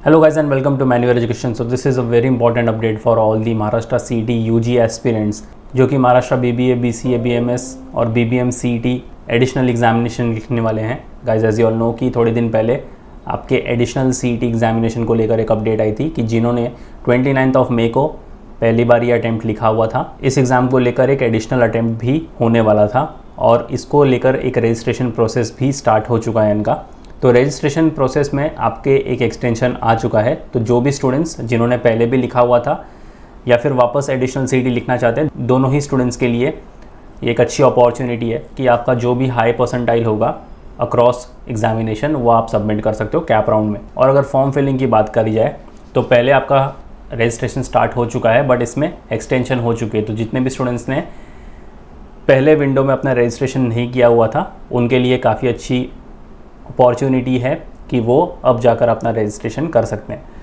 Hello guys and welcome to Manual Education. So this is a very important update for all the Maharashtra CET UG aspirants जो कि Maharashtra BBA, BCA, BMS और BBM CET additional examination लिखने वाले हैं। Guys as you all know कि थोड़े दिन पहले आपके एडिशनल CET एग्जामिनेशन को लेकर एक अपडेट आई थी कि जिन्होंने 29 मई को पहली बार ये अटैम्प्ट लिखा हुआ था, इस एग्ज़ाम को लेकर एक एडिशनल अटैम्प्ट भी होने वाला था और इसको लेकर एक रजिस्ट्रेशन प्रोसेस भी स्टार्ट हो चुका है इनका। तो रजिस्ट्रेशन प्रोसेस में आपके एक एक्सटेंशन आ चुका है। तो जो भी स्टूडेंट्स जिन्होंने पहले भी लिखा हुआ था या फिर वापस एडिशनल CET लिखना चाहते हैं, दोनों ही स्टूडेंट्स के लिए एक अच्छी अपॉर्चुनिटी है कि आपका जो भी हाई परसेंटाइल होगा अक्रॉस एग्जामिनेशन वो आप सबमिट कर सकते हो कैप राउंड में। और अगर फॉर्म फिलिंग की बात करी जाए तो पहले आपका रजिस्ट्रेशन स्टार्ट हो चुका है बट इसमें एक्सटेंशन हो चुकी है। तो जितने भी स्टूडेंट्स ने पहले विंडो में अपना रजिस्ट्रेशन नहीं किया हुआ था उनके लिए काफ़ी अच्छी अपॉर्चुनिटी है कि वो अब जाकर अपना रजिस्ट्रेशन कर सकते हैं।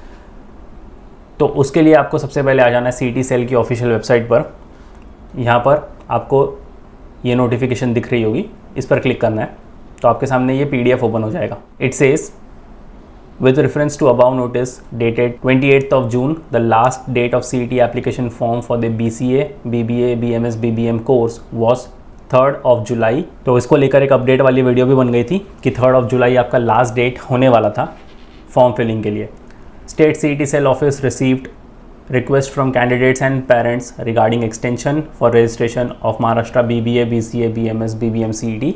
तो उसके लिए आपको सबसे पहले आ जाना है CET सेल की ऑफिशियल वेबसाइट पर। यहाँ पर आपको ये नोटिफिकेशन दिख रही होगी, इस पर क्लिक करना है तो आपके सामने ये PDF ओपन हो जाएगा। It says with reference to above notice dated 28th June, the last date of CET application form for the BCA, BBA, BMS, BBM course was 3rd July। तो इसको लेकर एक अपडेट वाली वीडियो भी बन गई थी कि 3rd July आपका लास्ट डेट होने वाला था फॉर्म फिलिंग के लिए। State CET cell office received request from candidates and parents regarding extension for registration of Maharashtra BBA, BCA, BMS, BBM CET.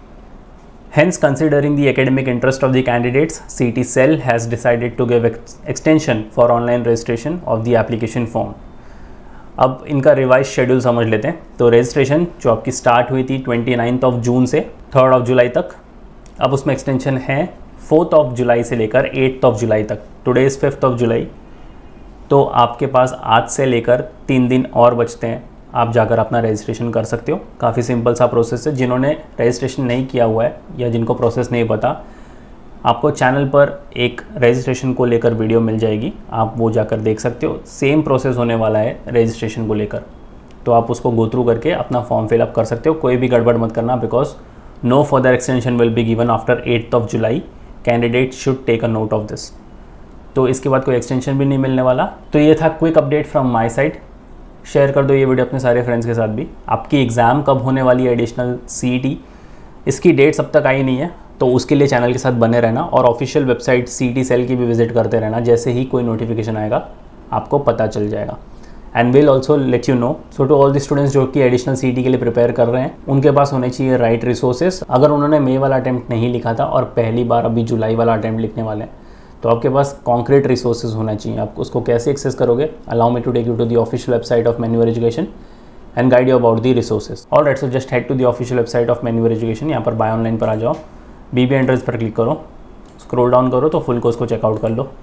Hence, considering the academic interest of the candidates, CET cell has decided to give extension for online registration of the application form. अब इनका revise schedule समझ लेते हैं। तो registration जो आपकी start हुई थी 29 जून से 3rd जुलाई तक, अब उसमें एक्सटेंशन है 4th जुलाई से लेकर 8th जुलाई तक। Today is 5th July. तो आपके पास आज से लेकर 3 दिन और बचते हैं, आप जाकर अपना रजिस्ट्रेशन कर सकते हो। काफ़ी सिंपल सा प्रोसेस है। जिन्होंने रजिस्ट्रेशन नहीं किया हुआ है या जिनको प्रोसेस नहीं पता, आपको चैनल पर एक रजिस्ट्रेशन को लेकर वीडियो मिल जाएगी, आप वो जाकर देख सकते हो। सेम प्रोसेस होने वाला है रजिस्ट्रेशन को लेकर, तो आप उसको गो थ्रू करके अपना फॉर्म फिलअप कर सकते हो। कोई भी गड़बड़ मत करना, because no further extension will be given after 8th July. Candidate should take a note of this. तो इसके बाद कोई एक्सटेंशन भी नहीं मिलने वाला। तो ये था quick update from my side. Share कर दो ये वीडियो अपने सारे फ्रेंड्स के साथ भी। आपकी एग्ज़ाम कब होने वाली है एडिशनल CET, इसकी डेट्स अब तक आई नहीं है, तो उसके लिए चैनल के साथ बने रहना और ऑफिशियल वेबसाइट CET सेल की भी विजिट करते रहना। जैसे ही कोई नोटिफिकेशन आएगा आपको पता चल जाएगा। And will also let you know. So to all the students जो कि एडिशनल CET के लिए प्रिपेयर कर रहे हैं, उनके पास होने चाहिए राइट रिसोर्सेज। अगर उन्होंने मई वाला अटैम्प्ट नहीं लिखा था और पहली बार अभी जुलाई वाला अटैम्प्ट लिखने वाले हैं, तो आपके पास कॉन्क्रीट रिसोर्सेज होना चाहिए। आप उसको कैसे एक्सेस करोगे? Allow me to take you to the official website of manual education and guide you about the resources. Alright, so just head to the official website of manual education. यहाँ पर buy online पर आ जाओ, BBA entrance पर click करो, scroll down करो तो full course को चेकआउट कर लो।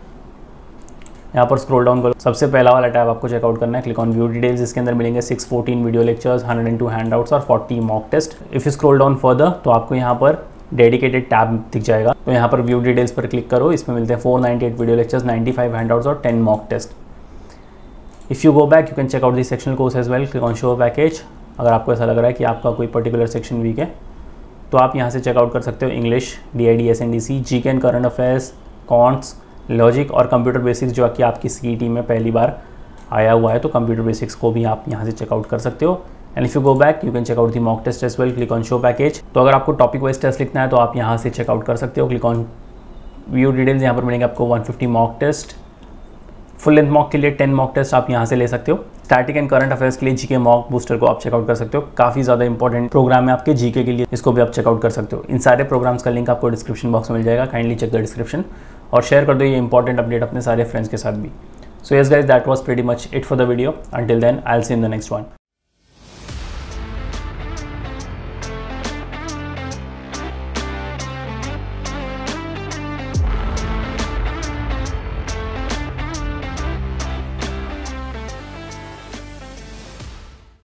यहाँ पर स्क्रॉल डाउन करो, सबसे पहला वाला टैब आपको चेकआउट करना है। Click on view details. इसके अंदर मिलेंगे 614 वीडियो लेक्चर्स, 102 हैंडआउट्स और 40 mock test. If you scroll down further तो आपको यहाँ पर डेडिकेटेड टैब दिख जाएगा। तो यहाँ पर व्यू डिटेल्स पर क्लिक करो। इसमें मिलते हैं 498 वीडियो लेक्चर्स, 95 हैंडआउट्स और 10 mock test. If you go back you can check out the sectional course as well. Click on show package. अगर आपको ऐसा लग रहा है कि आपका कोई पर्टिकुलर सेक्शन वीक है तो आप यहाँ से चेकआउट कर सकते हो। English, DID, SNDC, GK and current affairs, quants, logic और कंप्यूटर बेसिक्स जो कि आपकी CET में पहली बार आया हुआ है, तो कंप्यूटर बेसिक्स को भी आप यहाँ से चेकआउट कर सकते हो। And if you go back you can check out the mock test as well. Click on show package. तो अगर आपको टॉपिक वाइज टेस्ट लिखना है तो आप यहाँ से चेकआउट कर सकते हो। Click on view details. यहाँ पर मिलेंगे आपको 150 mock test. Full length mock के लिए 10 मॉक टेस्ट आप यहाँ से ले सकते हो। स्टैटिक एंड करंट अफेयर्स के लिए GK मॉक बूस्टर को आप चेकआउट कर सकते हो। काफ़ी ज़्यादा इंपॉर्टेंट प्रोग्राम है आपके GK के लिए, इसको भी आप चेकआउट कर सकते हो। इन सारे प्रोग्राम्स का लिंक आपको डिस्क्रिप्शन बॉक्स में मिल जाएगा। काइंडली चेक द डिस्क्रिप्शन और शेयर कर दो ये इंपॉर्टेंट अपडेट अपने सारे फ्रेंड्स के साथ भी। So yes guys, that was pretty much it for the video. Until then I will see in the next one.